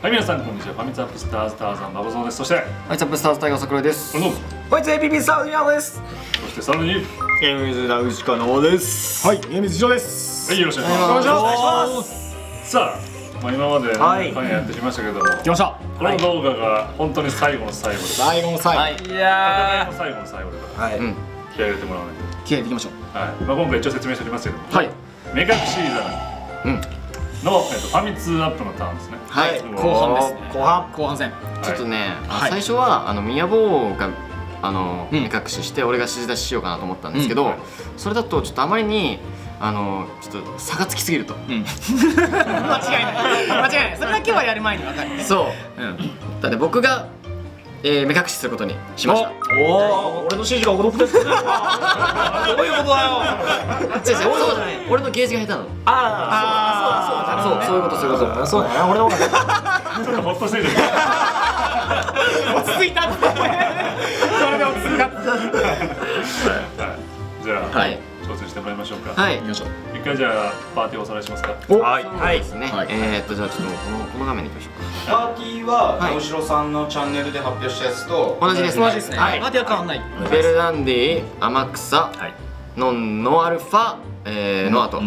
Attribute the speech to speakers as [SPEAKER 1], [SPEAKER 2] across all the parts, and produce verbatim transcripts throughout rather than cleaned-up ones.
[SPEAKER 1] はい、皆さんこんにちは。ファミツアップスターズターザンバボゾウです。そして
[SPEAKER 2] ファミツアップスターズタイガー桜井です。
[SPEAKER 1] どうぞ。
[SPEAKER 3] こいつ エーピーピー スターズヤマです。
[SPEAKER 1] そしてさらに
[SPEAKER 4] ゲームズダウシカノです。
[SPEAKER 3] はい、ゲームズ以上です。
[SPEAKER 1] はい、よろしくお願いします。お願いします。さあ、まあ、今まで何回やってきましたけども、
[SPEAKER 3] 来ました。
[SPEAKER 1] この動画が本当に最後の最後です。
[SPEAKER 3] 最後の最後。
[SPEAKER 4] いや
[SPEAKER 1] 戦いの最後の最後だから、
[SPEAKER 3] はい。
[SPEAKER 1] 気合い入れてもらわないと。
[SPEAKER 3] 気合い入れていきましょう。
[SPEAKER 1] はい、まあ今回一応説明しておきますけども、
[SPEAKER 3] はい。
[SPEAKER 1] 目隠しイザナのえっとファミ通アップのターンですね。
[SPEAKER 2] はい、
[SPEAKER 3] 後半ですね。後半。後半戦。
[SPEAKER 2] ちょっとね、
[SPEAKER 3] はい
[SPEAKER 2] 最初はあの宮坊があの目隠しして俺が指示出ししようかなと思ったんですけど、それだとちょっとあまりにあのちょっと差がつきすぎると。
[SPEAKER 3] 間違いない。間違いない。それだけはやる前に分かる。
[SPEAKER 2] そう。だって僕がえ目隠しすることにしました。
[SPEAKER 3] おお、俺の指示が踊ってる。どういうことだよ。
[SPEAKER 2] 違う違う、そうじゃない。俺のゲージが下手なの。
[SPEAKER 3] ああ、そうそう
[SPEAKER 2] そうそういうことそういうこと。
[SPEAKER 3] そうだな、俺の方が。
[SPEAKER 1] ちょっとほっとしてる。
[SPEAKER 3] 落ち着いた。それで落ち着いた。
[SPEAKER 1] はい。じゃあ、
[SPEAKER 2] はい。
[SPEAKER 1] 挑戦してもらいましょうか。
[SPEAKER 2] はい。
[SPEAKER 3] 行きましょう。
[SPEAKER 1] 一回じゃあパーティーをおさらいしますか。
[SPEAKER 4] はい
[SPEAKER 2] はいですね。えっとじゃあちょっとこのこの画面に行きましょうか。
[SPEAKER 4] パーティーは直城さんのチャンネルで発表したやつと
[SPEAKER 2] 同じです。
[SPEAKER 3] 同じですね。
[SPEAKER 2] はい。
[SPEAKER 3] パーティーは変わんない。
[SPEAKER 2] ベルダンディ、天草、ノンノアルファ、えー、ノアと。
[SPEAKER 1] はい。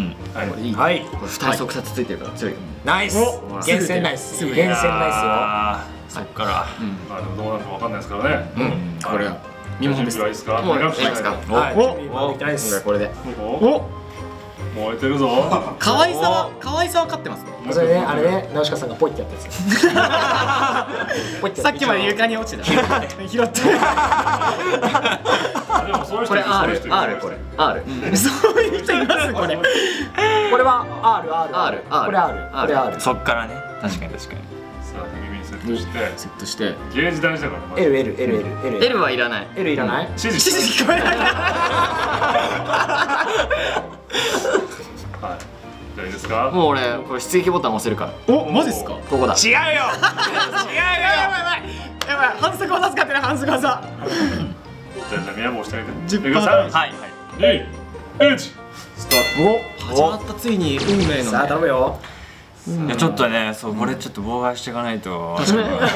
[SPEAKER 3] はい。
[SPEAKER 2] これ二人即殺ついてるから強い。
[SPEAKER 3] ナイス。厳選ナイス。厳選ナイスよ。
[SPEAKER 4] あーそっから
[SPEAKER 1] まあでもどうなるかわかんないですからね。
[SPEAKER 2] うん。
[SPEAKER 3] これは見
[SPEAKER 1] 準
[SPEAKER 3] ものです。
[SPEAKER 1] 備はいいですか。
[SPEAKER 2] もういい
[SPEAKER 1] 目隠し
[SPEAKER 2] ですか。
[SPEAKER 3] はい。
[SPEAKER 4] お
[SPEAKER 3] お、見たいです。
[SPEAKER 2] これで。
[SPEAKER 1] お、燃えてるぞ。
[SPEAKER 3] 可愛さは可愛さは勝ってますね。
[SPEAKER 5] それね、あれね、ナウシカさんがポイってやったやつ。
[SPEAKER 3] さっきまで床に落ちてた。拾って。
[SPEAKER 1] でもそういう人
[SPEAKER 2] これ
[SPEAKER 1] いるそういう
[SPEAKER 2] R
[SPEAKER 1] 人いる
[SPEAKER 2] R これ R
[SPEAKER 3] そういう人いますこれ。
[SPEAKER 5] これは R、R、
[SPEAKER 2] R R
[SPEAKER 5] これ R、これ R。
[SPEAKER 4] そっからね確かに確かに
[SPEAKER 1] さあ耳にセットして
[SPEAKER 3] セットして。
[SPEAKER 1] ゲージ大事だからねまず
[SPEAKER 5] L、L、L、L、L。
[SPEAKER 2] L はいらない。
[SPEAKER 5] L いらない？
[SPEAKER 1] 指示して
[SPEAKER 3] 指示聞こえない。
[SPEAKER 1] はいじゃあいいですか。
[SPEAKER 2] もう俺これ出撃ボタン押せるから。
[SPEAKER 3] お、マジですか？
[SPEAKER 2] ここだ。
[SPEAKER 3] 違うよ。違うよ。やばいやばいやばい。反則技使ってる反則技。
[SPEAKER 1] じゃあじゃあ宮坊してあげて。
[SPEAKER 3] じゅっパー
[SPEAKER 1] いくよさん
[SPEAKER 4] はいはい
[SPEAKER 1] にいちスター
[SPEAKER 3] 始まったついに運命の。
[SPEAKER 5] さあ、頼むよ。
[SPEAKER 4] いやちょっとねそうこれちょっと妨害していかないと
[SPEAKER 3] 弾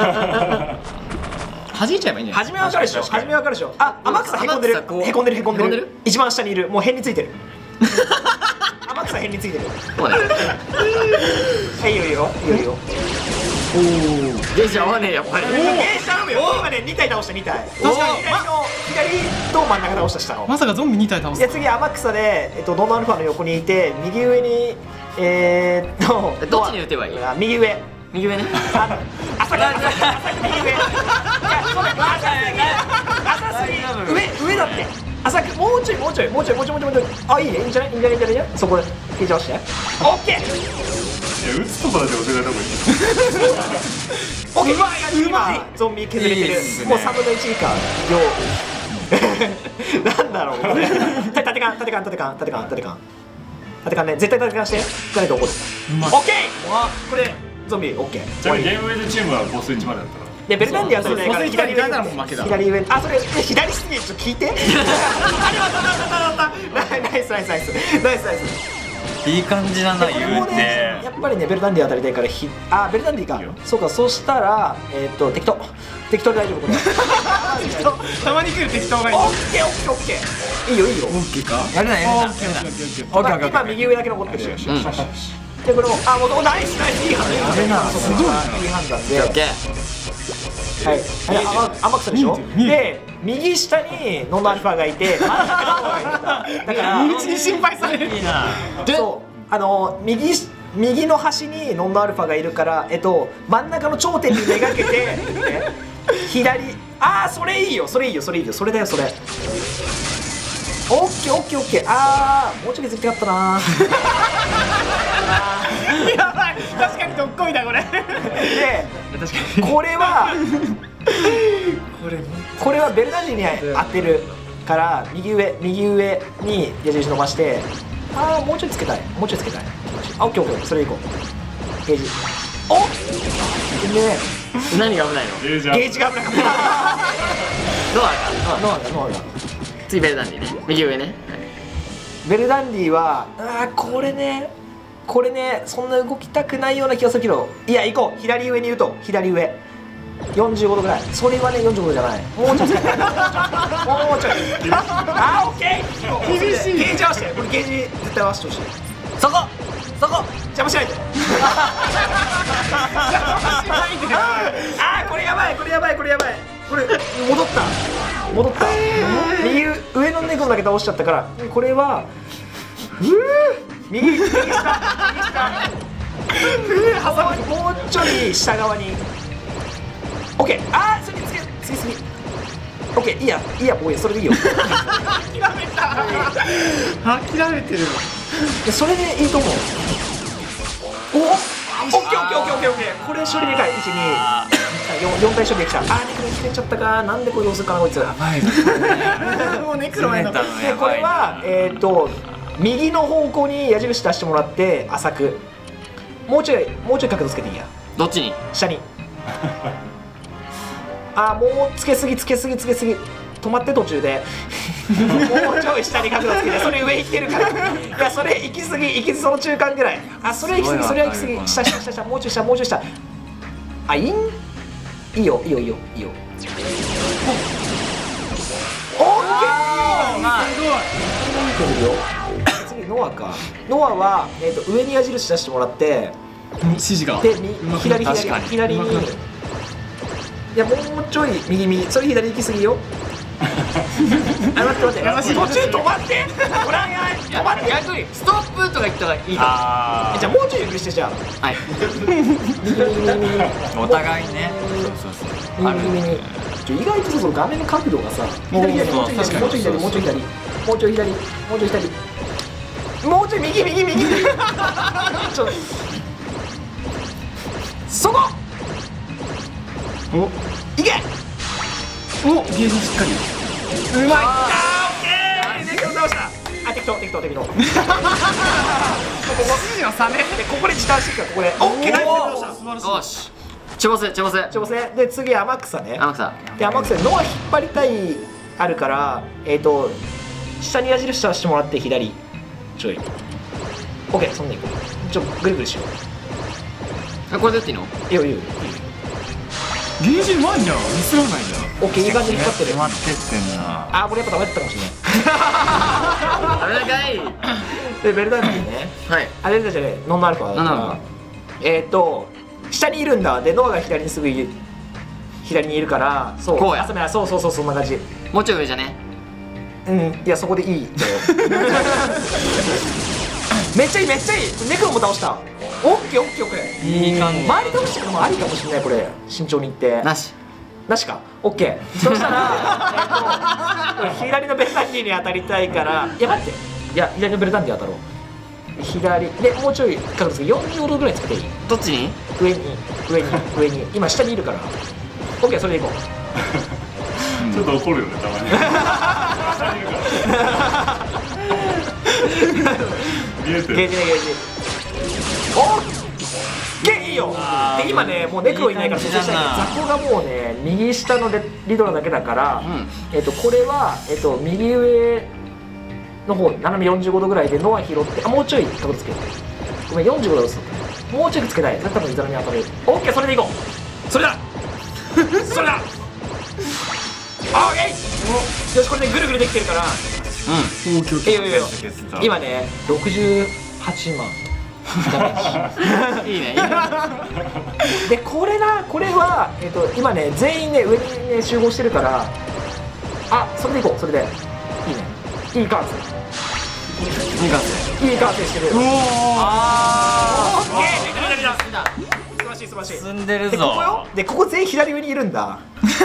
[SPEAKER 3] いちゃえばいいんじゃない？
[SPEAKER 5] 初めわかるでしょ。初めわかるでしょ。あ、天草へこんでる。
[SPEAKER 2] 天草こう
[SPEAKER 5] へこんでるへこんで
[SPEAKER 2] へこんでる
[SPEAKER 5] る。一番下にいる。もう辺についてる。天草辺についてる。
[SPEAKER 2] そうね。
[SPEAKER 5] はい、いいよいいよいいよいいよ。
[SPEAKER 2] ゲージ合わねえやっぱり。
[SPEAKER 5] えー、頼むよ。今ね、に体倒したに体。確かに左の左と真ん中倒した下の。
[SPEAKER 3] まさかゾンビに体倒す。
[SPEAKER 5] いや次天草で、えっと、ノンアルファの横にいて右上にえー、っと
[SPEAKER 2] どっちに打てばいい？
[SPEAKER 5] あ右上
[SPEAKER 2] 右上ね。
[SPEAKER 5] あの浅く浅く右上いやそれ浅すぎ上上だって浅くもうちょいもうちょいもうちょいもうちょいもうちょいもうちょいあいいねいいんじゃないいいんじゃないいいんじゃないそこで引いちゃわしてオッケー
[SPEAKER 1] いや打つとこだけ教えないとこいい。
[SPEAKER 5] オッケーうまいうまいゾンビ削れてるもうさんぶんのいち以下量なんだろうこれ縦感縦感縦感縦感縦感縦感ね絶対縦感してじゃないと怒るオッケーこれゾンビオッケー
[SPEAKER 1] ちなみにゲームウェイズチームはボスいちまでだったら。
[SPEAKER 5] でベルダンディはそれないから左上
[SPEAKER 3] ならもう負けだ。
[SPEAKER 5] 左上あそれ左すぎちょっと聞いてあれはたたたたたナイスナイスナイスナイスナイス
[SPEAKER 4] いい感じだな
[SPEAKER 5] これ
[SPEAKER 4] 言う
[SPEAKER 5] もね
[SPEAKER 4] て
[SPEAKER 5] やっぱりねベルダンディ当たりたいからひあベルダンディかそうかそしたらえっと適当適当で大丈夫これ
[SPEAKER 3] たまに来る適当がいい。
[SPEAKER 5] オッケーオッケーオッケーいいよいいよ
[SPEAKER 3] オッケーか？
[SPEAKER 4] やるなやるなやるなオッケーオッケー
[SPEAKER 5] 今右上だけ残ってるでこれもあもうナイスナイスいい判断やべなすごいいい判断で
[SPEAKER 2] オッケー。
[SPEAKER 5] はい、あ、天草でしょ。で、右下にノンアルファがいて、真ん中にノアがいた。だから、
[SPEAKER 3] 身内に心配される。
[SPEAKER 4] いいな
[SPEAKER 5] そう、あの右右の端にノンアルファがいるから、えっと真ん中の頂点にめがけて、ね、左、ああそれいいよ、それいいよ、それいいよ、それだよそれ。オッケーオッケーオッケー、ああもうちょい削りたかったな。
[SPEAKER 3] やばい。確かにどっこいだこれ。
[SPEAKER 5] で、これはこれはベルダンディに当てるから右上右上に矢印伸ばしてああもうちょいつけたいもうちょいつけたいあオッケーオッケーそれいこうゲージおっね
[SPEAKER 2] 何が危ないの？
[SPEAKER 1] ゲージ
[SPEAKER 5] ゲージが危なかった
[SPEAKER 2] ドアか。
[SPEAKER 5] ノアがノアが
[SPEAKER 2] 次ベルダンディね。右上ね。
[SPEAKER 5] ベルダンディはあーこれねこれねそんな動きたくないような気がするけど、いや行こう。左上に言うと左上よんじゅうごどぐらい。それはねよんじゅうごどじゃない、もうちょっともうちょいあーオッケー厳しい。ゲージ合わせて、これゲージ絶対合わせてほしい。そこそこ邪魔しないであーこれやばいこれやばいこれやばいこれ戻った戻った右上の猫だけ倒しちゃったから、これはうー右右下右下挟まにもうちょい下側に OK。 あーそれにつけつけすぎ OK。 いいやいいやボーイ、それでいいよ
[SPEAKER 3] 諦めた諦めてる。
[SPEAKER 5] それでいいと思う。おおオッケーオッケーオッケーオッケーオッケー。これ処理でかい。いちによん体処理できた。あーネクロに切れちゃったか。なんでこれどうするかなこいつ。
[SPEAKER 4] やばい
[SPEAKER 3] もうネクロへの。
[SPEAKER 5] でこれはえっと右の方向に矢印出してもらって浅く、もうちょいもうちょい角度つけていいや。
[SPEAKER 2] どっちに？
[SPEAKER 5] 下にあーもうつけすぎつけすぎつけすぎ。止まって途中でもうちょい下に角度つけて、それ上行ってるから。いやそれ行き過ぎ行き過ぎ、その中間ぐらい。あそれ行き過ぎそれは行き過ぎ。下下下下もうちょい下もうちょい下。あいいんいいよいいよいいよいいよ。オッケー。次ノアか。ノアはえっと上に矢印出してもらって、
[SPEAKER 3] 指示が。
[SPEAKER 5] で左左左に。いやもうちょい右右、それ左行き過ぎよ。あ待って待って、途中止まって。ほら止まって。
[SPEAKER 2] 逆にストップとか言った方がいいか
[SPEAKER 1] あ
[SPEAKER 5] えじゃあもうちょいゆっくりして、じゃあ
[SPEAKER 2] も。はい。
[SPEAKER 5] 右右右右
[SPEAKER 4] お互いね。そうそうそう。ある。
[SPEAKER 5] 右右右。ちょ意外とその画面の角度がさ、左左もうちょい左もうちょい左もうちょい左もうちょい左もうちょい左もうちょい右右右右。ちょそこ
[SPEAKER 3] お
[SPEAKER 5] いけ。
[SPEAKER 3] おゲージしっかり。
[SPEAKER 5] うまい。あーオッケー。ネクロ倒した。あ適当適当適当。ここ
[SPEAKER 3] 指示の差ね。
[SPEAKER 5] でここで時短していくから、ここでオッケー。ナイス倒した。
[SPEAKER 2] よし。ちょぼせちょぼせ。
[SPEAKER 5] ちょせで次天草ね。
[SPEAKER 2] 天草。
[SPEAKER 5] で天草でノア引っ張りたいあるから、えっと下に矢印出してもらって左ちょい。オッケーそんなにいく。ちょぐるぐるしよ
[SPEAKER 2] あこれでやっていいの？
[SPEAKER 5] う。いいよいいよ。
[SPEAKER 3] ゲージうまいんだ。ミスらないんだ。
[SPEAKER 5] オッケーいい感じに引っ張ってる。
[SPEAKER 4] 決まってってんな。
[SPEAKER 5] あーこれやっぱダメだったかもしれない。
[SPEAKER 2] あれだかい。
[SPEAKER 5] でベルダンディね。
[SPEAKER 2] はい。
[SPEAKER 5] あれだじゃねノンアルファだから。
[SPEAKER 2] ノンアルフ
[SPEAKER 5] えっと下にいるんだ。でノアが左にすぐい左にいるから、そう
[SPEAKER 2] こうや
[SPEAKER 5] あそうそうそうそんな感じ。
[SPEAKER 2] もうちょい上じゃね。
[SPEAKER 5] うんいやそこでいい。めっちゃいいめっちゃいい。ネクロも倒した。オッケーオッケーオッケー。
[SPEAKER 4] いい感じ。
[SPEAKER 5] 周り倒してくのもありかもしれない。これ慎重にいって
[SPEAKER 2] なし。
[SPEAKER 5] なしか。オッケー。そしたら、えっと、左のベルダンディに当たりたいから、いや待って、いや左のベルダンディ当たろう。左でもうちょい角度つけよんじゅうごどぐらいつけていい？
[SPEAKER 2] どっちに？
[SPEAKER 5] 上に上に上に今下にいるから。オッケーそれでいこう。
[SPEAKER 1] ちょっと怒るよねたまに。下にいるから見えてる。
[SPEAKER 5] ゲージねゲージ。オッケーいいよ。で今ねもうネクロいないから、そしたら雑魚がもうね右下のレリドラだけだから、
[SPEAKER 2] うん。
[SPEAKER 5] えっとこれはえっと右上の方斜めよんじゅうごどぐらいでノア拾って、あもうちょい角度つけて。ごめんよんじゅうごど打つの。もうちょいつけたい。それ多分イザナに当たる。オッケーそれでいこう。それだ。それだ。オッケー。よしこれでぐるぐるできてるから。
[SPEAKER 2] うん。
[SPEAKER 3] 東京
[SPEAKER 5] いいよいいよ。今ねろくじゅうはちまん。
[SPEAKER 2] いいね。いいね。
[SPEAKER 5] でこれなこれは、えっと今ね全員ね上にね集合してるから、あそれでいこう。それでいいね。いい感性
[SPEAKER 2] いい感じ。
[SPEAKER 5] いい感性してる。
[SPEAKER 3] おお。
[SPEAKER 5] あーオッケー。左左だ。素晴らしい素晴らしい。
[SPEAKER 4] 進んでる
[SPEAKER 5] でここ
[SPEAKER 4] ぞ。
[SPEAKER 5] よ。でここ全員左上にいるんだ。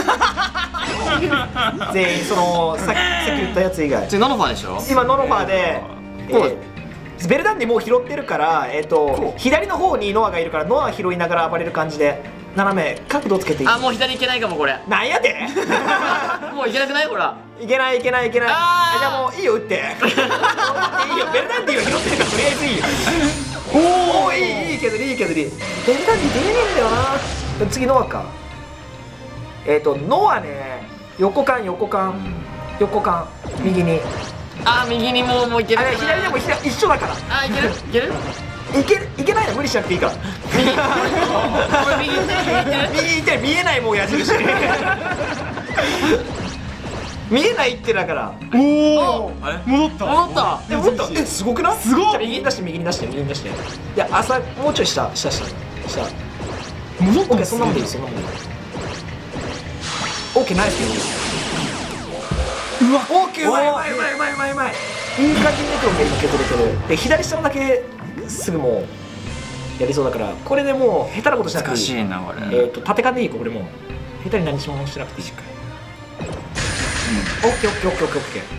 [SPEAKER 5] 全員そのさっきさっき言ったやつ以外。
[SPEAKER 2] ちノノファーでしょ？
[SPEAKER 5] 今ノノファーで、
[SPEAKER 2] こう
[SPEAKER 5] えーベルダンディもう拾ってるから、えっと左の方にノアがいるから、ノア拾いながら暴れる感じで斜め角度つけていい？
[SPEAKER 2] あもう左行けないかもこれ。
[SPEAKER 5] なんやで。
[SPEAKER 2] もう行けなくないほら。
[SPEAKER 5] いけないいけないいけない。
[SPEAKER 2] あー
[SPEAKER 5] あじゃあもういいよ打って。いいよベルダンディは拾ってるからとりあえずいいよ。おおいいいい削りいい削り。ベルダンディ出れねえんだよな。次ノアか。えっとノアね横間横間横間右に。
[SPEAKER 2] あ右にもうもう行ける。
[SPEAKER 5] あれ左でも左一緒だから。
[SPEAKER 2] あいけるいける。
[SPEAKER 5] いけいけないの無理しなくていいから右右行って見えないもう矢印見えないってだから
[SPEAKER 3] おお戻った
[SPEAKER 2] 戻った。
[SPEAKER 5] でももっとえすごくない
[SPEAKER 3] すごい
[SPEAKER 5] じゃあ右に出して右に出して右に出していや朝もうちょい下下下下
[SPEAKER 3] 戻った
[SPEAKER 5] オッケーそんなもんでいいそんなもんでいいオッケーナイスうわオッケーうまいうまいうまいうまいうまいうまいいい感じにネクロンが今削れてるで左下のだけすぐもうやりそうだからこれでもう下手なことしなくていい
[SPEAKER 4] 難しいなこれ。
[SPEAKER 5] えっと縦感でいいこれもう下手に何しもしなくていいしかオッケーオッケーオッケーオッケーオッケー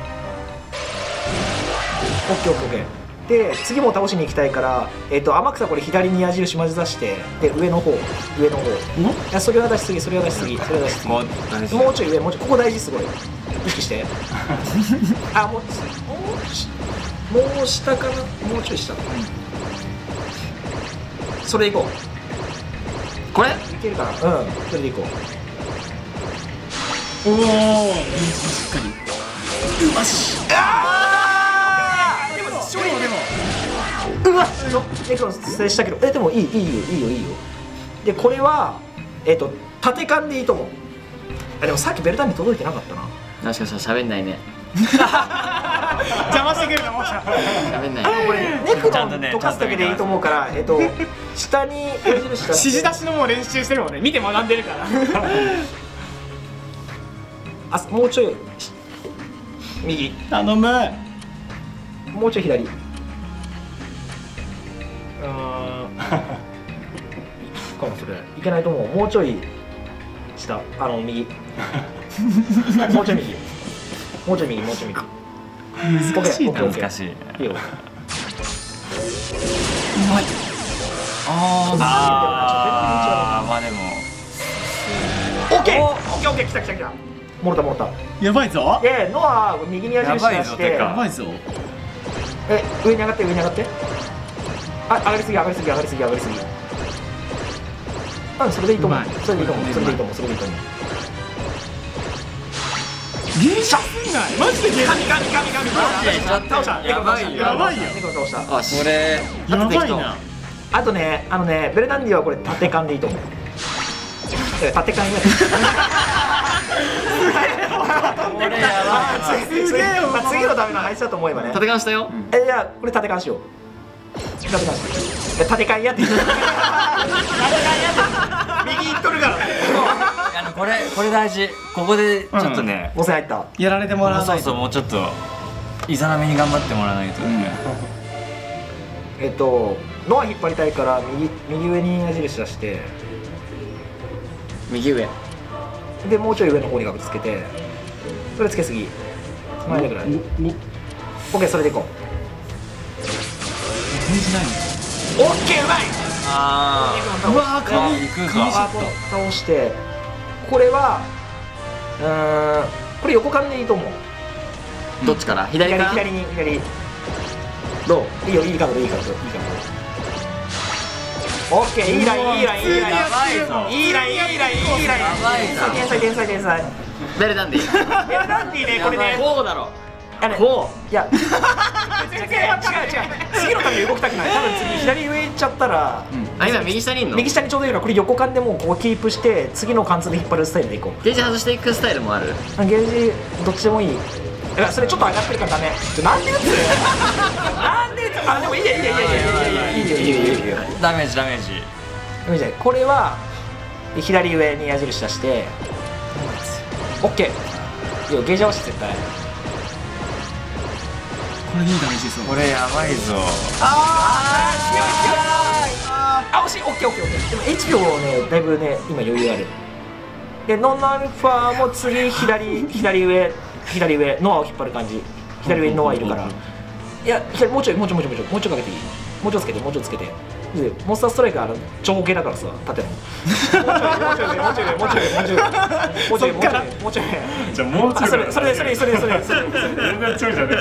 [SPEAKER 5] オッケーオッケーオッケーで次も倒しに行きたいからえっと天草これ左に矢印まず出してで上の方上の方いやそれは出しすぎそれは出しすぎそれは出しすぎ
[SPEAKER 4] こう大事。
[SPEAKER 5] もうちょい上もうちょいここ大事すごい意識してあもうもうしもう下かなもうちょい下それいこう
[SPEAKER 2] これ
[SPEAKER 5] いけるかなうんそれでいこう
[SPEAKER 3] おおしっかり
[SPEAKER 5] うましあーでも勝利でもうわっネクロン制したけどえでもいいいいよいいよいいよでこれはえっと縦感でいいと思うあでもさっきベルタンに届いてなかったな
[SPEAKER 2] もしかしたら喋んないね。
[SPEAKER 3] 邪魔してくるなもしか
[SPEAKER 2] 喋んない。
[SPEAKER 5] これネクロン溶かすだけでいいと思うからえっと下に矢印出して
[SPEAKER 3] 指示出しのもう練習してるもんね見て学んでるから
[SPEAKER 5] あもうちょい右
[SPEAKER 3] 頼む
[SPEAKER 5] もうちょい左うーんかもそれいけないと思うもうちょい下あの右もうちょい右もうちょい右もうちょい右
[SPEAKER 3] 難しいな
[SPEAKER 4] 難しい。
[SPEAKER 5] いいよ
[SPEAKER 3] うまい
[SPEAKER 4] ああまあでも。
[SPEAKER 5] オッケーオッケーオッケー来た来た来たもろたもろた
[SPEAKER 3] やばいぞ
[SPEAKER 5] でノア右に矢印出
[SPEAKER 4] やばい
[SPEAKER 5] して
[SPEAKER 4] ぞてか
[SPEAKER 3] やばいぞ
[SPEAKER 5] え上に上がって上に上がってあ上がりすぎ上がりすぎ上がりすぎ上がりすぎうんそれでいいと思う
[SPEAKER 3] うまい
[SPEAKER 5] それでいいと思うそれでいいと思うそれでいいと思う
[SPEAKER 3] 芸術すんないマジで芸術
[SPEAKER 5] 神神神神倒した
[SPEAKER 4] やばいよ
[SPEAKER 3] やばいよ
[SPEAKER 5] ネクロ倒した
[SPEAKER 2] あし
[SPEAKER 4] これ
[SPEAKER 3] やばいな
[SPEAKER 5] あとねあのねベルナンディはこれ縦感でいいと思ういや縦感や
[SPEAKER 4] これやばい。
[SPEAKER 5] すげえよ、まあ、次のための配置だと思えばね
[SPEAKER 2] 縦感したよ。
[SPEAKER 5] えいやこれ縦感しよう縦感しようえ縦感やって縦感やって右行っとるから
[SPEAKER 4] あのこれこれ大事。ここでちょっとね。
[SPEAKER 5] ごせん入った
[SPEAKER 3] やられてもらわないと
[SPEAKER 4] そうそうもうちょっとイザナミに頑張ってもらわないと。
[SPEAKER 5] えっとノア引っ張りたいから右右上に矢印出して
[SPEAKER 2] 右上。
[SPEAKER 5] でもうちょい上の方にガブつけてそれつけすぎ前だぐらいオッケーそれでいこう
[SPEAKER 3] 返事ない
[SPEAKER 5] オッケーうまい
[SPEAKER 4] あ
[SPEAKER 3] のうわー
[SPEAKER 4] あ。
[SPEAKER 3] 神
[SPEAKER 4] 行くぞ。
[SPEAKER 3] 神ショ
[SPEAKER 5] あ
[SPEAKER 3] ット
[SPEAKER 5] 倒してこれはうーんこれ横感でいいと思う
[SPEAKER 2] どっちから左から。
[SPEAKER 5] 左に左どういいよいい角度いい角度いい角度オッケーいいラインいいラインいいライン
[SPEAKER 4] やばいぞ。
[SPEAKER 5] いいラインいいラインいいライン
[SPEAKER 4] やばいぞ
[SPEAKER 5] 天才天才天才
[SPEAKER 2] ベルダンディ。
[SPEAKER 5] ベルダンディねこれね
[SPEAKER 2] こうだろ。
[SPEAKER 5] あれ
[SPEAKER 2] こ
[SPEAKER 5] いや違う違う違う次のために動きたくない多分次左上行っちゃったら
[SPEAKER 2] あ今右下にいんの。
[SPEAKER 5] 右下にちょうどいいのこれ横感でもうここキープして次の貫通で引っ張るスタイルでいこう
[SPEAKER 2] ゲージ外していくスタイルもある。
[SPEAKER 5] ゲージどっちでもいいいやそれちょっと上がってるからダメちょなんで打つなんで打つあでもいいやいいやいいやいいやいいやいいよいいよいいよいいよ
[SPEAKER 4] ダメージダメージ。
[SPEAKER 5] いいじゃんこれは左上に矢印出してオッケーいいよゲージ合わせて絶対
[SPEAKER 3] これいいダメージですよ
[SPEAKER 4] これやばいぞ。
[SPEAKER 5] あー強い強いあ惜しいオッケーオッケーオッケーでも エイチピー をねだいぶね今余裕あるでノンアルファも次左左上左上ノアを引っ張る感じ左上にノアいるからいや左もうちょいもうちょいもうちょいもうちょいもうちょいかけていいもうちょいつけてもうちょいつけてでモンスターストライクはあの長方形だからさ縦のもうちょいもうちょいもうちょいもうちょいもうちょいもうちょいもうちょいもうちょいもうちょい
[SPEAKER 1] じゃあもうちょい
[SPEAKER 5] それそれそれそれそれそれ
[SPEAKER 1] 全然ちょいじゃね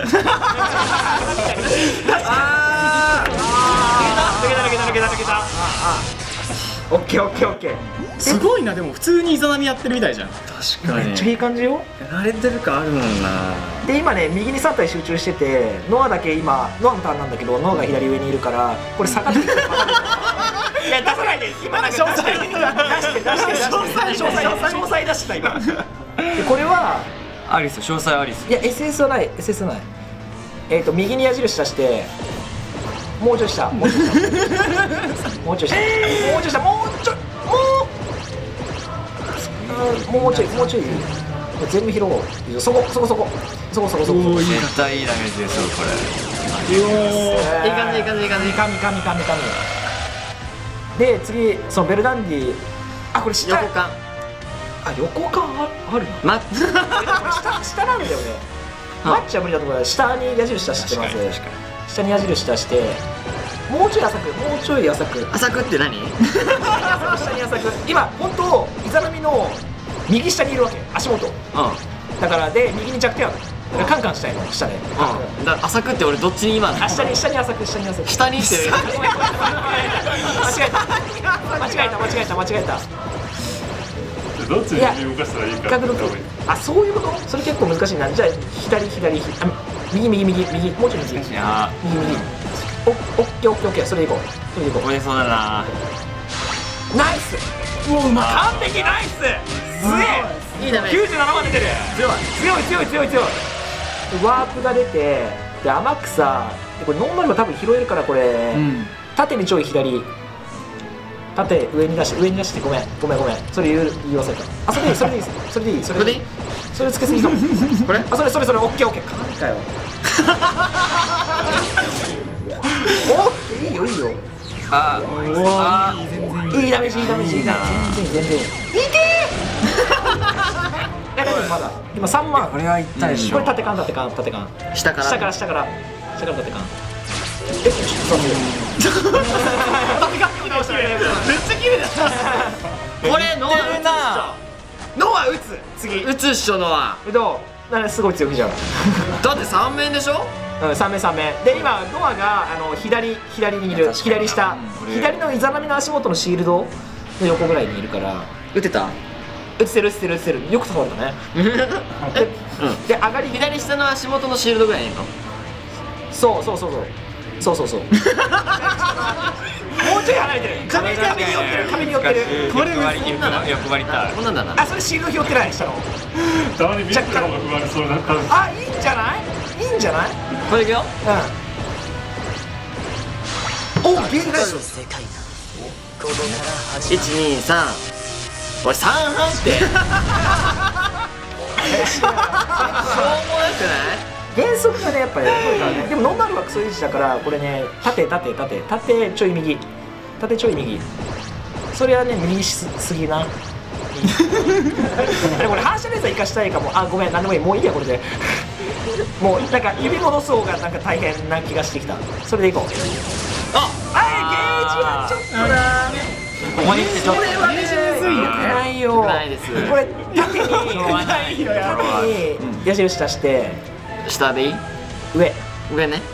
[SPEAKER 5] あー抜けた抜けた抜けた抜けたああオッケーオッケーオッケー。
[SPEAKER 3] すごいな。でも普通にイザナミやってるみたいじゃん。
[SPEAKER 4] 確かに
[SPEAKER 5] めっちゃいい感じよ。
[SPEAKER 4] 慣れてる感あるもんな。
[SPEAKER 5] で今ね右にさん体集中してて、ノアだけ今ノアのターンなんだけど、ノアが左上にいるからこれ下がってきていや出さないで、今の詳細出して出して出して詳細詳細出した今。でこれは
[SPEAKER 4] アリス、詳細アリス。
[SPEAKER 5] いや エスエス はない エスエス はない。えっと右に矢印出して、もうちょい下、もうちょい下、もうちょい下、もうちょい下、もうちょいもうもうちょいもうちょい全部拾おう。そこそこそこそこそこそこ。
[SPEAKER 4] 絶対いいダメージですよこれ。
[SPEAKER 3] いい
[SPEAKER 5] い
[SPEAKER 3] い感じいい感じいい感じ。
[SPEAKER 5] 神神神神。で次そのベルダンディ、あこれ下、
[SPEAKER 2] 横間。
[SPEAKER 5] あ横間あある
[SPEAKER 2] ま
[SPEAKER 5] これ下下なんだよね。マッチは無理だと思うから下に矢印出してます。下に矢印出して、もうちょい浅く、もうちょい浅く。
[SPEAKER 2] 浅くって何？
[SPEAKER 5] 下に浅く。今本当イザナミの右下にいるわけ、足元。
[SPEAKER 2] うん。
[SPEAKER 5] だからで右に弱点ある。だからカンカンしたいの下で。
[SPEAKER 2] うん。だ浅くって俺どっちに今？
[SPEAKER 5] あ下に下に浅く下に浅く。
[SPEAKER 2] 下にって。
[SPEAKER 5] 間違えた間違えた間違えた間違えた。
[SPEAKER 1] どっちに動かしたらいいかって言った方がいい。
[SPEAKER 5] あそういうこと？それ結構難しいな。じゃあ左左ひあ右右右右もうちょい右。右
[SPEAKER 4] あ
[SPEAKER 5] 右。おオッケーオッケーオッケー、それでいこう。それでいこう。
[SPEAKER 4] これそうだな。
[SPEAKER 5] ナイス。うわうまい。完璧ナイス。すげえ。
[SPEAKER 2] いいダメ。
[SPEAKER 5] きゅうじゅうななまで出る。強い強い強い強い強い。ワープが出て、で天草。でこれノーマルは多分拾えるからこれ。縦にちょい左。縦上に出して上に出してごめんごめんごめん。それ言う言わせた。あそれでいいそれでいいそれでいいそれでいい。それつけすぎそう。
[SPEAKER 2] これ？
[SPEAKER 5] あそれそれそれオッケーオッケー。神かよ。オッケーいいよいいよ。
[SPEAKER 4] ああ
[SPEAKER 5] いいダメージいいダメージいいダメージ。全然全然。いけー。えまだ今さんまん。
[SPEAKER 4] これは痛いでしょ。
[SPEAKER 5] これ縦感縦感縦感。
[SPEAKER 2] 下から。
[SPEAKER 5] 下から下から下から縦感。えちょっと待って。縦感って直してる。めっちゃ綺麗だ。
[SPEAKER 2] これノア打つ
[SPEAKER 5] な。ノア打つ次。
[SPEAKER 2] 打つっしょノア。
[SPEAKER 5] どう？なんかすごい強気じゃん。
[SPEAKER 2] だってさん面でしょ？
[SPEAKER 5] うん、さんめいさんめいで今ノアがあの左左にいる。左下左のイザナミの足元のシールドの横ぐらいにいるから。
[SPEAKER 2] 打てた？
[SPEAKER 5] 打ってる打ってる打ってる。よく触ったね。で上がり
[SPEAKER 2] 左下の足元のシールドぐらいにいるの？
[SPEAKER 5] そうそうそうそうそうそうそう。もうちょい離れてる。壁に壁に寄ってる壁に寄ってる。
[SPEAKER 4] これ欲張り欲張りたい。
[SPEAKER 2] こんなんだな。
[SPEAKER 5] あそれシールド拾ってない下の。
[SPEAKER 1] たまにビッグな方が不安そうな感じ。
[SPEAKER 5] あいいんじゃない？いいんじゃない？
[SPEAKER 2] これいくよ。
[SPEAKER 5] うん。おゲームナイス。
[SPEAKER 2] いちにさん。おいさんはんって。しょうもなくない？
[SPEAKER 5] 原則がねやっぱりすごいからね。でもノンナルはクソイージだからこれね縦縦縦縦ちょい右縦ちょい右。それはね右しすぎな。でこれ反射レーザー生かしたいかも。あごめん何でもいいもういいやこれで。もうなんか指戻す方がなんか大変な気がしてきた。それでいこう。ああゲージはちょっとな。
[SPEAKER 4] ここに来てちょっと。
[SPEAKER 5] これはね良くないよ。
[SPEAKER 2] ないです。
[SPEAKER 5] これ縦に縦に矢印出して。
[SPEAKER 2] 下でいい？
[SPEAKER 5] 上
[SPEAKER 2] 上ね。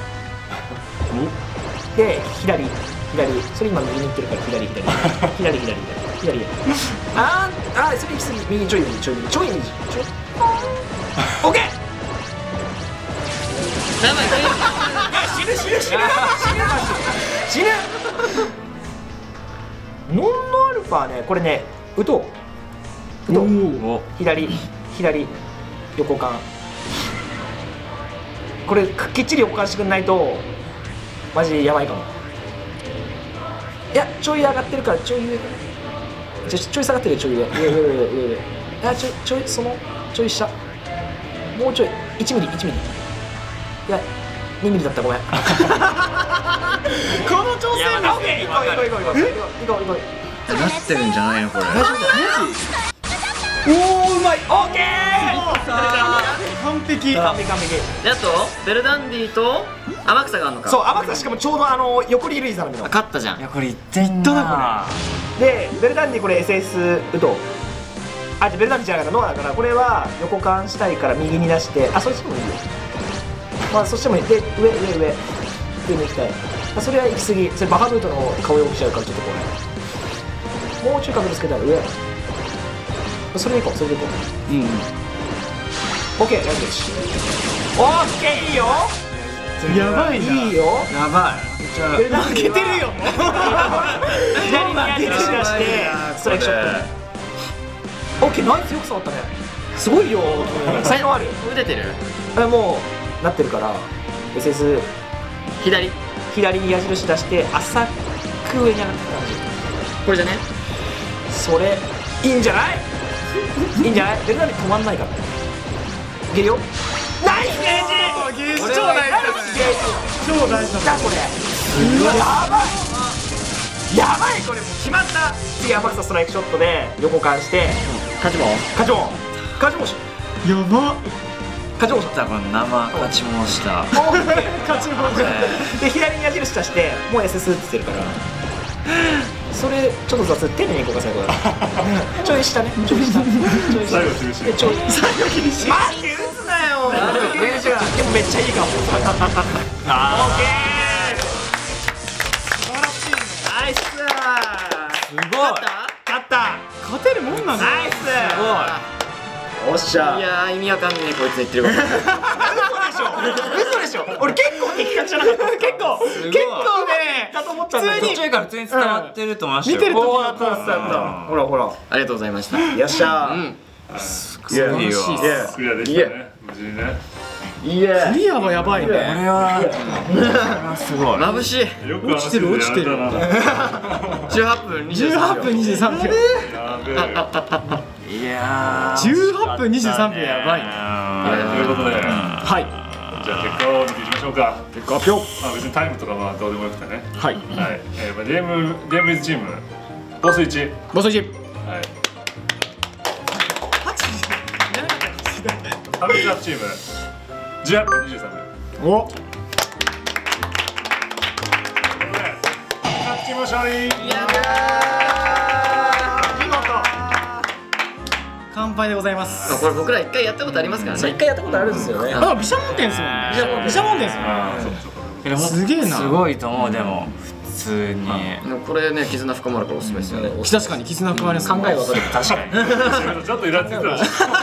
[SPEAKER 5] で左左それ今右に行ってるから左左左左左左あーあーそれ行き過ぎ右ちょい右ちょい右ちょい右ちょいオッケー。
[SPEAKER 2] やばい
[SPEAKER 5] 死ぬ死ぬ死ぬ死ぬノンノアルファねこれね打とう打とう左左横間これきっちり横間してくんないとマジやばいかも。いやちょい上がってるからちょい上ちょちょい下がってるよちょい上上上上上上いやちょいちょいそのちょい下もうちょいいちミリいちミリいやにミリだったごめん。この挑戦だ。オッケー行こう行こう行こう行こう行こう行こう行こう。
[SPEAKER 4] なってるんじゃないのこれ。
[SPEAKER 5] おおうまい。オッケー。
[SPEAKER 3] 完璧
[SPEAKER 5] 完璧完璧。
[SPEAKER 2] であとベルダンディと天草があるのか。
[SPEAKER 5] そう天草しかもちょうどあの横にいるイザナミの。
[SPEAKER 2] 勝ったじゃん。
[SPEAKER 4] いやこれいってんな。
[SPEAKER 5] でベルダンディこれ エスエス 打とう。あじゃベルダンディじゃなかったノアだからこれは横間したいから右に出してあそっちでもいいよ。まあそしてもいいで上上上上に行きたい。それは行き過ぎそれバハブートの顔を起きちゃうからちょっと怖い。 もうちょい角度つけたら上。それでいこう、それでいこう。うん。オッケー、よし。オッケー、いいよ。
[SPEAKER 3] やばいな。
[SPEAKER 5] いいよ。
[SPEAKER 4] やばい。
[SPEAKER 3] 負けてるよ。
[SPEAKER 5] 左に矢印出してストライクショット。オッケー、ナイス、よく触ったね。すごいよ。才能ある。
[SPEAKER 2] 腕てる。
[SPEAKER 5] あ、もうなってるから エスエス
[SPEAKER 2] 左
[SPEAKER 5] 左に矢印出して浅く上に上がってく感じ。
[SPEAKER 2] これじゃね。
[SPEAKER 5] それいいんじゃない？いいんじゃない？ベルナビ止まんないから。いけるよ。ナイスゲージ！
[SPEAKER 3] ゲージ超大事だ。超大事だ
[SPEAKER 5] これ。うわ、やばい。やばい、これもう決まった。次天草ストライクショットで横感して
[SPEAKER 2] 勝ちも
[SPEAKER 5] 勝ちも勝ちもし
[SPEAKER 3] やば。
[SPEAKER 5] 勝ちもし
[SPEAKER 4] 多分生勝ちもした
[SPEAKER 5] 勝ちもで左に矢印出してもう エスエス って言ってるからそれちょっと雑丁寧にいこうか最後だちょい下ねちょい下ちょい下
[SPEAKER 1] 最後厳しい。
[SPEAKER 5] ちょい最後厳しい待って打つなよでもめっちゃいいかもあーオッケー素晴らしいねナイス
[SPEAKER 4] すごい
[SPEAKER 5] 勝った
[SPEAKER 3] 勝てるもんなんだ。
[SPEAKER 5] ナイス
[SPEAKER 4] すごい
[SPEAKER 5] おっしゃ
[SPEAKER 2] いやー意味わかんねえこいつ言ってること
[SPEAKER 5] 嘘でしょ俺結構的確じゃなかった結構結構ねだと思ったんだけど
[SPEAKER 4] 途中から普通に伝わってると思いましたよ。
[SPEAKER 3] 見てる時
[SPEAKER 5] こうやったんだほらほら
[SPEAKER 2] ありがとうございました。
[SPEAKER 5] よっしゃ
[SPEAKER 2] うん
[SPEAKER 4] すごいわ。
[SPEAKER 1] クリアできたね。無事にね。
[SPEAKER 5] いや
[SPEAKER 3] クリアはやばい
[SPEAKER 4] これ
[SPEAKER 3] ね。
[SPEAKER 4] はこれはすごい。
[SPEAKER 2] 眩しい。
[SPEAKER 1] よく落ちてる落ちてる。や
[SPEAKER 2] じゅうはっぷんにじゅう
[SPEAKER 3] じゅうは
[SPEAKER 2] さん
[SPEAKER 3] っぷんにじゅうさんびょう。
[SPEAKER 1] べえ。
[SPEAKER 4] いやー
[SPEAKER 3] じゅうはっぷんにじゅうさんびょうやばいね。
[SPEAKER 1] はい、ということで、
[SPEAKER 3] はい。
[SPEAKER 1] じゃあ結果を見ていきましょうか。
[SPEAKER 3] 結果発表。
[SPEAKER 1] まあ別にタイムとかまあどうでもよくてね。
[SPEAKER 3] はい。
[SPEAKER 1] はい。えーまあゲームゲームイズチームボスいち。
[SPEAKER 3] ボスいち。
[SPEAKER 1] はい。ハミツアップチームじゅうはっぷんにじゅうさんびょう。
[SPEAKER 3] お。
[SPEAKER 1] 勝ちも勝利。
[SPEAKER 3] 乾杯でございます。
[SPEAKER 2] これ僕ら一回やったことありますからね。
[SPEAKER 5] 一回やったことあるんですよね
[SPEAKER 3] あ、毘沙門天ですもんね。毘沙門天ですもんね。
[SPEAKER 1] ああ、そうそうそう。
[SPEAKER 3] すげえな。
[SPEAKER 4] すごいと思う。でも普通に
[SPEAKER 2] これね絆深まるからおすすめですよね。
[SPEAKER 3] 確かに絆深まります。
[SPEAKER 5] 考え分かる確かに
[SPEAKER 1] ちょっとイラついてたでしょ。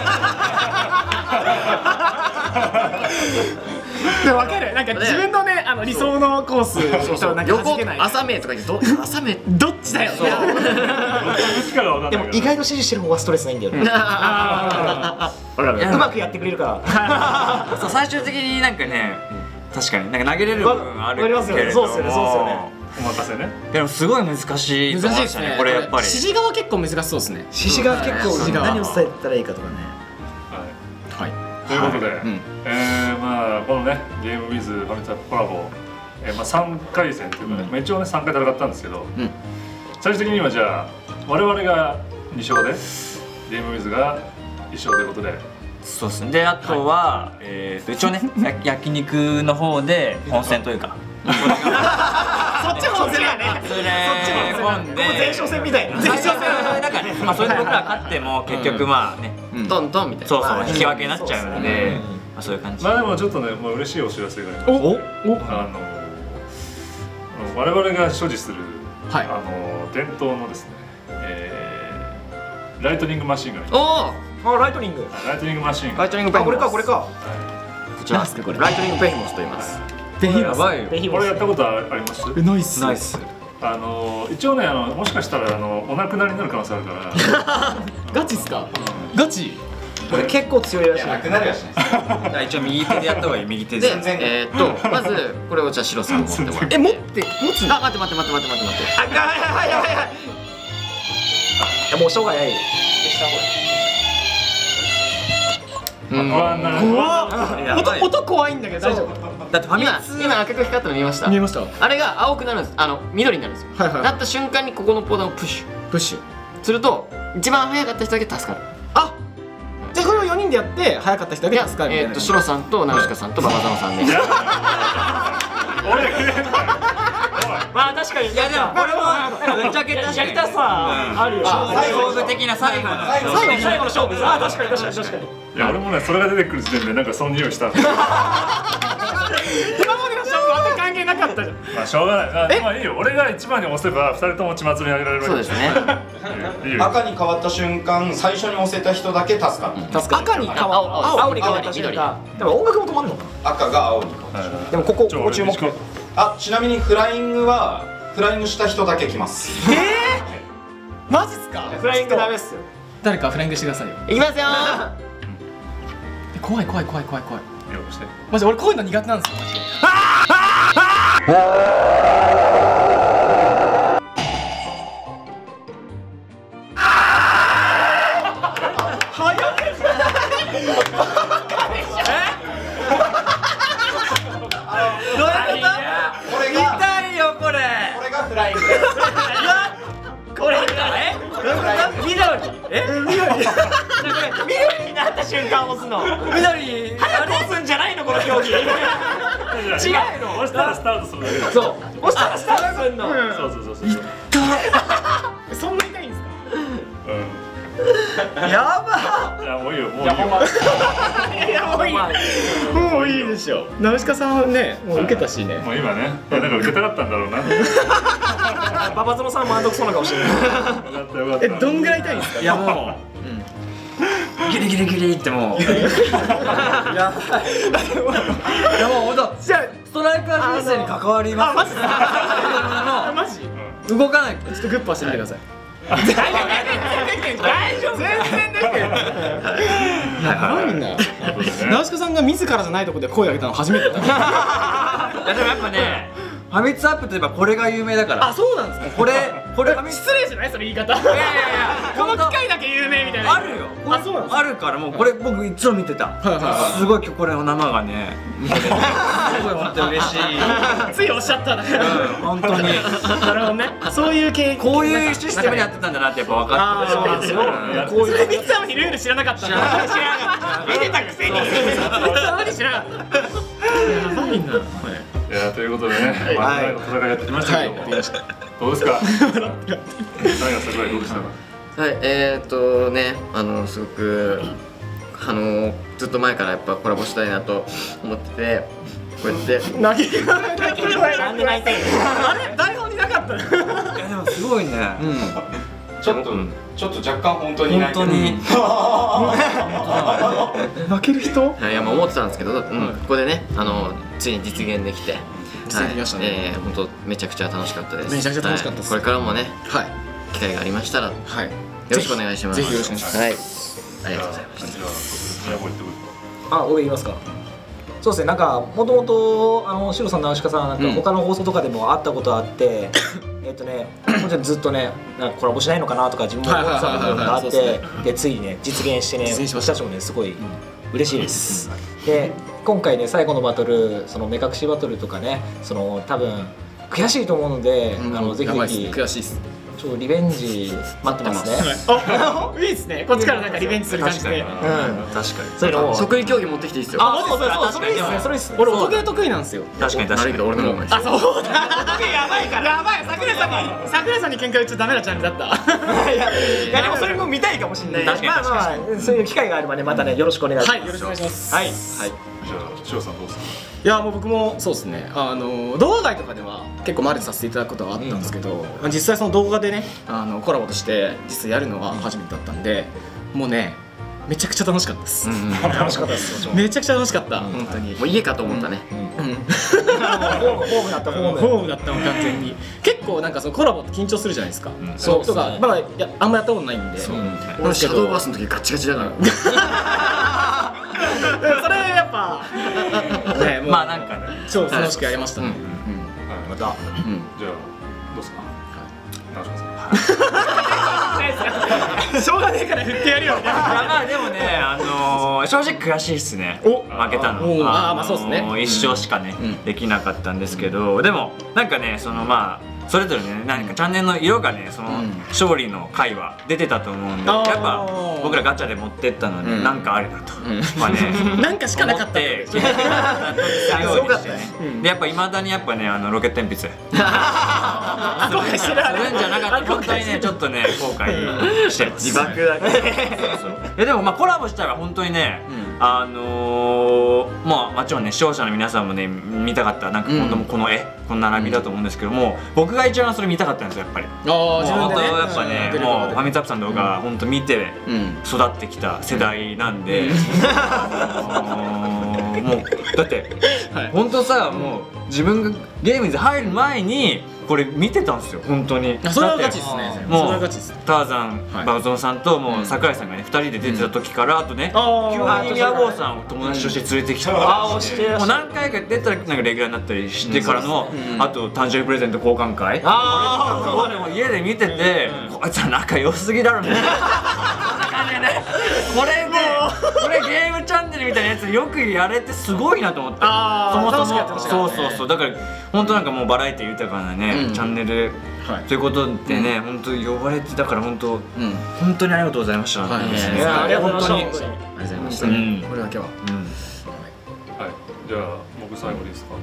[SPEAKER 3] でも分かる。なんか自分のねあの理想のコースとなんか弾
[SPEAKER 2] 横
[SPEAKER 3] けない。
[SPEAKER 2] 浅めとか言ってど浅め。
[SPEAKER 3] どっちだよ。
[SPEAKER 1] どっちかが分かん
[SPEAKER 5] で
[SPEAKER 1] ないけど。
[SPEAKER 5] も意外と指示してる方がストレスないんだよね
[SPEAKER 3] あ
[SPEAKER 2] わかる。
[SPEAKER 5] うまくやってくれるから
[SPEAKER 4] そう最終的になんかね確かになんか投げれる部分あるけれども、
[SPEAKER 5] わかりますよねそうっすよねそうっすよね
[SPEAKER 1] お任せね。
[SPEAKER 4] でもすごい難しい
[SPEAKER 3] ー
[SPEAKER 4] と思いましたね。
[SPEAKER 3] 難しいですね。
[SPEAKER 4] これやっぱり
[SPEAKER 3] 指示側結構難しそうですね。
[SPEAKER 5] 指示が結構
[SPEAKER 3] 指示が
[SPEAKER 5] 何を伝えたらいいかとかね
[SPEAKER 1] はい。
[SPEAKER 3] はい。
[SPEAKER 1] ということで、
[SPEAKER 3] ん
[SPEAKER 1] えーまあこのねゲームウィズファミツアップコラボ、えーまあ三回戦というかね、まあ一応ね三回戦ったんですけど、
[SPEAKER 2] うん
[SPEAKER 1] 最終的にはじゃあ我々がに勝でゲームウィズがいち勝ということで。
[SPEAKER 4] そうですね。であとは、えーと一応ねや焼肉の方で本戦というか
[SPEAKER 3] そっちも本戦だね。
[SPEAKER 4] それ込んで
[SPEAKER 5] 前哨戦みたいな
[SPEAKER 4] 前哨戦だからね、まあそれで僕ら勝っても結局まあね、
[SPEAKER 2] トントンみたいな。
[SPEAKER 4] そうそう引き分けになっちゃうんで、まあそういう感じ。
[SPEAKER 1] まあでもちょっとね、もう嬉しいお知らせがありまして、
[SPEAKER 3] おお。
[SPEAKER 1] あの我々が所持する、
[SPEAKER 3] はい
[SPEAKER 1] あの伝統のですね、えーライトニングマシンがありま
[SPEAKER 2] おお。
[SPEAKER 5] あライトニング
[SPEAKER 1] す。ライトニングマシンが
[SPEAKER 2] ライトニングペ
[SPEAKER 5] あこれかこれか
[SPEAKER 2] こちらですかこれ。ライトニングペヒモスと言います。
[SPEAKER 3] ベヒモス。
[SPEAKER 4] ばいよ。
[SPEAKER 5] ベヒモス
[SPEAKER 1] これやったことあります？
[SPEAKER 3] えナイス。
[SPEAKER 4] ナイス。
[SPEAKER 1] あの一応ねあのもしかしたらあのお亡くなりになる可能性あるから
[SPEAKER 3] ガチっすか。ガチ。
[SPEAKER 5] これ結構強いらしい
[SPEAKER 4] なくなるやしない一応右手でやった方がいい。右手
[SPEAKER 2] で
[SPEAKER 4] で。
[SPEAKER 2] えーっとまずこれをじゃあシロさん持ってもらって。
[SPEAKER 3] え持って持つの。
[SPEAKER 2] あ待って待って待って待って待って待って。
[SPEAKER 5] あはいはいはいはいいやもうしょうがない
[SPEAKER 2] うん
[SPEAKER 1] 不安な
[SPEAKER 3] 怖っ。
[SPEAKER 4] やばい
[SPEAKER 3] 音音怖いんだけど大丈夫。
[SPEAKER 4] だってファミ
[SPEAKER 2] 今
[SPEAKER 4] 通
[SPEAKER 2] 今赤く光ったの見えました。
[SPEAKER 3] 見えました。は
[SPEAKER 2] あれが青くなるんです。あの緑になるんですよ。
[SPEAKER 3] いはい。
[SPEAKER 2] なった瞬間にここのボタンをプッシュ
[SPEAKER 3] プッシュ。
[SPEAKER 2] すると一番早かった人だけ助かる。
[SPEAKER 3] あ。じゃあこれをよにんでやって早かった人だけ
[SPEAKER 2] いや
[SPEAKER 3] 助かるみたいな。
[SPEAKER 2] えーっとシロさんとナウシカさんとババザノさんで。
[SPEAKER 1] 俺くれんだよ
[SPEAKER 5] まあ確かに
[SPEAKER 4] いやでもこれもぶっちゃけ確かに
[SPEAKER 5] やりたさあるよ
[SPEAKER 4] 勝負的な最後の
[SPEAKER 5] 最後の最後の勝負あ確かに確かに確かに
[SPEAKER 1] いや俺もねそれが出てくる時点でなんかその匂いした
[SPEAKER 3] 今までの勝負全く関係係なかったじゃん。
[SPEAKER 1] まあしょうがない。まあいいよ。俺が一番に押せば二人とも血祭りにあげられるわけ。
[SPEAKER 2] そうですね。
[SPEAKER 1] いいよ。
[SPEAKER 6] 赤に変わった瞬間最初に押せた人だけ助かる。
[SPEAKER 3] 助かる。赤に変わ
[SPEAKER 2] 青
[SPEAKER 3] 青
[SPEAKER 5] 青に変わった瞬間でも音楽も止まるのか
[SPEAKER 6] 赤が青に変わる。
[SPEAKER 5] でもここここ注目。
[SPEAKER 6] あ、ちなみにフライングはフライングした人だけ来ます。
[SPEAKER 3] ええマジっすか。
[SPEAKER 5] フライングダメっすよ。
[SPEAKER 3] 誰かフライングしてくださいよ。
[SPEAKER 5] いきますよ
[SPEAKER 3] 怖い怖い怖い怖い怖い。
[SPEAKER 1] よくして
[SPEAKER 3] マジ俺こういうの苦手なんですよマジで。
[SPEAKER 6] これが
[SPEAKER 4] 痛いよこれ。
[SPEAKER 6] これがフライングです。
[SPEAKER 4] これえ？緑？え？緑？
[SPEAKER 5] 緑になった瞬間押すの
[SPEAKER 4] 緑？
[SPEAKER 5] 早く押すんじゃないのこの競技違うの
[SPEAKER 1] 押したらスタートするだけだ。
[SPEAKER 5] そう押したらスタートすんの
[SPEAKER 1] そうそうそうそう。
[SPEAKER 3] そんな痛いんですか。
[SPEAKER 1] うん。
[SPEAKER 5] やば
[SPEAKER 1] いやもういいよもういいよ。
[SPEAKER 3] いやもういいもういいでしょ。ナウシカさんはねもう受けたしね。
[SPEAKER 1] もう今ね。いやなんか受けたかったんだろうな。
[SPEAKER 5] ババゾノさん満足そうな顔してる
[SPEAKER 1] よかったよかった。
[SPEAKER 3] えどんぐらい痛いんですか。
[SPEAKER 4] いやもうギリギリギリってもう。いやもうほんと
[SPEAKER 3] じゃ
[SPEAKER 4] ストライカー人生に関わります。
[SPEAKER 3] マジあマジ。
[SPEAKER 4] 動かないと。
[SPEAKER 3] ちょっとグッパーしてみてください。
[SPEAKER 5] 大丈夫大丈夫
[SPEAKER 3] 全然できてる。やばいな。ナウシカさんが自らじゃないところで声を上げたの初めてだ。
[SPEAKER 4] いやでもやっぱね、ファミツアップといえばこれが有名だから。
[SPEAKER 3] あ、そうなんですか。
[SPEAKER 4] これこれ
[SPEAKER 3] 失礼じゃないその言い方。い
[SPEAKER 4] いやいやいや
[SPEAKER 3] この機械だけ有名みたいな。
[SPEAKER 4] あるよ。
[SPEAKER 3] あ、そうなんですか。
[SPEAKER 4] あるからもうこれ僕いつも見てた。
[SPEAKER 3] はいはいはい
[SPEAKER 4] すごい今日これの生がね、すごい本当嬉しい。
[SPEAKER 3] ついおっしゃったな。
[SPEAKER 4] 本当に。
[SPEAKER 3] なるほどね。そういう系。
[SPEAKER 4] こういうシステムでやってたんだなってやっぱ分か
[SPEAKER 3] ああ、
[SPEAKER 4] って。
[SPEAKER 3] そうなんですよ。こういう。ミツさんにルール知らなかった。知らなかった。見てたくせに。ミツさんに知らなかった。やばいな。
[SPEAKER 1] いやということでね、まあ戦いやってきましたけども、どうですか？何が桜井どうでしたか？
[SPEAKER 2] はいえーっとねあのすごくあのずっと前からやっぱコラボしたいなと思っててこうやって
[SPEAKER 3] 泣き声泣き声
[SPEAKER 5] なんで泣いてんの
[SPEAKER 3] あれ台本になかった。
[SPEAKER 4] いやでもすごいね。
[SPEAKER 6] ちょっとちょっと若干本当に泣いてる。
[SPEAKER 4] 本当に。
[SPEAKER 3] 泣ける人？
[SPEAKER 2] はい、いやまあ思ってたんですけど、うん、ここでねあのついに実現できて
[SPEAKER 3] 実現できましたね。
[SPEAKER 2] えー本当めちゃくちゃ楽しかったです。
[SPEAKER 3] めちゃくちゃ楽しかったです
[SPEAKER 2] はいこれからもね
[SPEAKER 3] はい
[SPEAKER 2] 機会がありましたらよ
[SPEAKER 3] はい。
[SPEAKER 2] ろしくお願いします。
[SPEAKER 3] ぜひよろしくお願いします。
[SPEAKER 2] はいありがとうございました。
[SPEAKER 1] じゃあ宮古行ってくる。
[SPEAKER 5] あ、俺言いますか。そうですね、なんかもともとあのシロさんナウシカさんなんか他の放送とかでも会ったことあって、えっとね、もちろんずっとねなんかコラボしないのかなとか自分も思ってたことがあって、でついにね実現してね、
[SPEAKER 3] 実現しました
[SPEAKER 5] 僕たちもねすごい嬉しいです。で今回ね最後のバトル、その目隠しバトルとかね、その多分悔しいと思うので、あのぜひぜひ
[SPEAKER 3] 悔しいです。
[SPEAKER 5] ちょっとリベンジ待ってますね。
[SPEAKER 3] あ、いいですね。こっちからなんかリベンジする感じで。
[SPEAKER 5] うん、
[SPEAKER 1] 確かに。
[SPEAKER 5] そういうのを。
[SPEAKER 2] 即位競技持ってきていいですよ。
[SPEAKER 5] あ、そうそうそう、それいいですね、それいいですね。
[SPEAKER 3] 俺音ゲー得意なんですよ。
[SPEAKER 4] 確かに確かに。
[SPEAKER 2] 悪いけど俺の方がうまいです。
[SPEAKER 3] あ、そうだ。音ゲーやばいから。やばい。桜井さんに桜井さんに喧嘩売っちゃダメなチャンネルだった。
[SPEAKER 5] いや、いやでもそれも見たいかもしれない。
[SPEAKER 4] 確かに
[SPEAKER 5] まあまあそういう機会があればねまたねよろしくお願いします。
[SPEAKER 3] はい、よろしくお願いします。
[SPEAKER 5] はい。
[SPEAKER 3] はい。
[SPEAKER 1] じゃあシロさんどうですか？
[SPEAKER 3] いやもう僕もそうですね、あの動画外とかでは結構マルチさせていただくことはあったんですけど、実際その動画でねあのコラボとして実際やるのは初めてだったんで、もうねめちゃくちゃ楽しかったです。
[SPEAKER 5] 楽しかったです。
[SPEAKER 3] めちゃくちゃ楽しかった本当に。
[SPEAKER 2] もう家かと思ったね。
[SPEAKER 5] ホームホームだったホーム。
[SPEAKER 3] ホームだったの完全に。結構なんかそのコラボって緊張するじゃないですか。
[SPEAKER 5] そう
[SPEAKER 3] とかまだやあんまやったことないんで。
[SPEAKER 2] 俺シャドーバースの時ガチガチだから。
[SPEAKER 3] それやっぱねもう
[SPEAKER 4] まあなんかね。
[SPEAKER 3] 超楽しくやりましたね。
[SPEAKER 5] また。
[SPEAKER 1] じゃあどうですか？ナウシカさん。
[SPEAKER 3] しょうがねえから振ってやるよみたいな。
[SPEAKER 4] まあでもね、あのー、正直悔しいっすね。
[SPEAKER 3] お
[SPEAKER 4] 負けたの。
[SPEAKER 3] おあーまあそうっすね
[SPEAKER 4] のー一勝しかね、できなかったんですけど、でもなんかね、そのまあそれぞれね、何かチャンネルの色がね、その勝利の回は出てたと思うんで、
[SPEAKER 3] あー
[SPEAKER 4] やっぱ僕らガチャで持ってったので、なんかあるなと。まあね。
[SPEAKER 3] なんかしかなかったって
[SPEAKER 4] 思ってすごかったね。でやっぱ未だにやっぱねあのロケット鉛筆。
[SPEAKER 3] 後悔してるあれ
[SPEAKER 4] するんじゃなかった。本当にねちょっとね後悔してます。自爆だけ。えでもまあコラボしたら本当にねあのー、まあもちろんね視聴者の皆さんもね見たかったなんか本当もこの絵、この並びだと思うんですけども、僕が一番それ見たかったんですよやっぱり。
[SPEAKER 3] ああ自分でね
[SPEAKER 4] やっぱねもうファミツアップさんの動画本当見て育ってきた世代なんで、もうだって本当さもう自分がゲームに入る前にこれ見てたんですよ本当に。
[SPEAKER 3] それはガチですね。
[SPEAKER 4] もう
[SPEAKER 3] それはガチです。
[SPEAKER 4] ターザンバゾンさんともう桜井さんがねふたりで出てた時から、あとね
[SPEAKER 3] あ
[SPEAKER 4] 急に宮坊さんを友達として連れてきたりしてもう何回か出たらなんかレギュラーになったりしてからの、あと誕生日プレゼント交換会、ああこれも家で見ててこいつら仲良すぎだろみたいな感じでね、これねこれゲームチャンネルみたいなやつよくやれてすごいなと思って。そもそもそうそうそうだから本当なんかもうバラエティ豊かなねチャンネルということでね本当呼ばれてだから本当本当にありがとうございました。
[SPEAKER 3] いやありがとうございました。
[SPEAKER 2] ありがとうございました。
[SPEAKER 3] これだけは。
[SPEAKER 1] はいじゃあ僕最後でいいですか。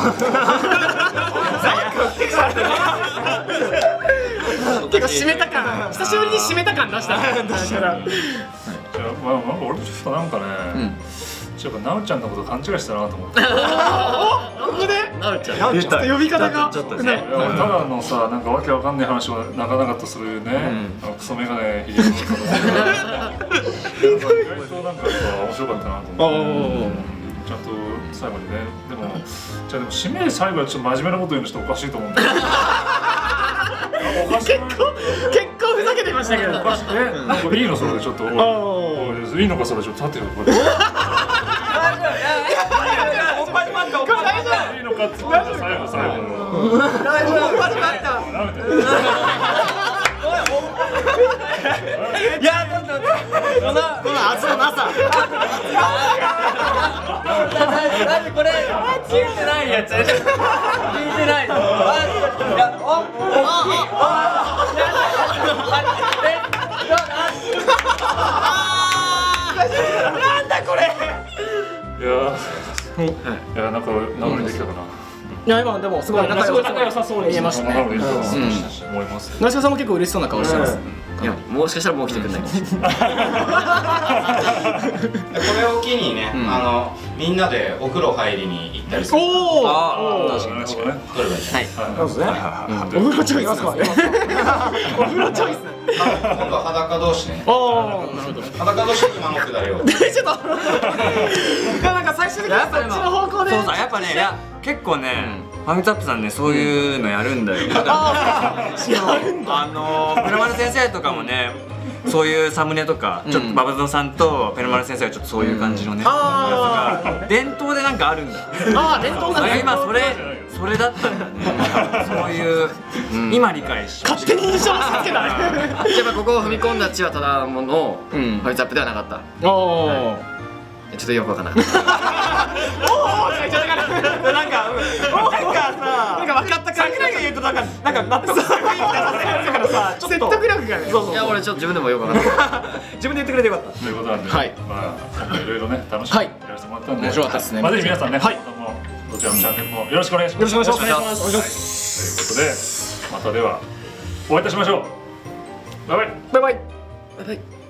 [SPEAKER 3] 結構締めた感久しぶりに締めた感出した出したら。
[SPEAKER 1] じゃあまあまあ俺もちょっとなんかねちょっとなおちゃんのこと勘違いしたなと思って。
[SPEAKER 3] ここで
[SPEAKER 2] なおちゃん
[SPEAKER 3] ちょっと呼び方が
[SPEAKER 4] ちょっとね
[SPEAKER 1] いや俺ただのさなんかわけわかんない話をなかなかとするね、あのクソメガネひげの方とか意外となんかさ面白かったなと思って、ちゃんと最後にねでもじゃあでも締め最後はちょっと真面目なこと言うのちょっとおかしいと思うんだよ。
[SPEAKER 3] 結構結構ふざけてましたけど。
[SPEAKER 1] おかしいえなんかいいのそれでちょっとおいおいいいのかそれちょっと立ってよこれ。いいのかっつってじゃあ最後最後。
[SPEAKER 5] 大丈夫待って待って
[SPEAKER 1] なめて。
[SPEAKER 5] いやちょっとこの
[SPEAKER 3] この圧のなさ。
[SPEAKER 5] なんでこれ聞いてないやつ聞いてないの。いやおおなんだこれ。
[SPEAKER 1] いやいやなんか名乗りできたかな。
[SPEAKER 3] いや今でもすごい仲良
[SPEAKER 5] 仲良さそうに
[SPEAKER 3] 見えましたね。
[SPEAKER 1] 名乗りできたと思います。
[SPEAKER 3] 那須さんも結構嬉しそうな顔してます。
[SPEAKER 2] いやもしかしたらもう来てくれないかもしれない。
[SPEAKER 6] これを機にね、あのみんなでお風呂入りに行ったりする。
[SPEAKER 3] おお。
[SPEAKER 1] ああ確かに確かにね。
[SPEAKER 6] どれがいい？
[SPEAKER 2] はい
[SPEAKER 5] そうですね。
[SPEAKER 3] お風呂チョイス。お風呂チョイス。
[SPEAKER 6] 今度は裸同士ね。
[SPEAKER 3] おお。なるほど。
[SPEAKER 6] 裸同士今のくだりを。
[SPEAKER 3] ちょっと。なんか最終的にそっちの方向で。
[SPEAKER 4] そうさやっぱねいや結構ねファミツアップさんねそういうのやるんだよ。あのペルマル先生とかもねそういうサムネとかちょっとババゾンさんとペルマル先生がちょっとそういう感じのねやつが伝統でなんかあるんだ。
[SPEAKER 3] ああ伝統なんだ。
[SPEAKER 4] 今それそれだったんだね。そういう今理解し
[SPEAKER 3] 勝手に印象をつけた。
[SPEAKER 2] やっぱここを踏み込んだ血はただものファイツアップではなかった。
[SPEAKER 3] おお。
[SPEAKER 2] ちょっとよくわかんなかった。
[SPEAKER 3] おおなんかなんかさなんか分かった感じ。桜井が言うとなんかなんか納得する雰囲気出させるからさ説得力がね。そうそう。
[SPEAKER 2] いや俺ちょっと自分でもよくわかんなかった。
[SPEAKER 5] 自分で言ってくれてよかった。
[SPEAKER 1] ということなんで、
[SPEAKER 3] はい
[SPEAKER 1] まあいろいろね楽しくやらせてもらったんで、
[SPEAKER 3] 面白かったですね
[SPEAKER 1] まあぜひ皆さんね、
[SPEAKER 3] はい
[SPEAKER 1] またもどちらのチャンネルもよろしくお願いします。
[SPEAKER 3] よろしくお願いします。
[SPEAKER 1] ということで、またではお会いいたしましょう。バイバイ。
[SPEAKER 3] バイバイ。
[SPEAKER 2] バイバイ。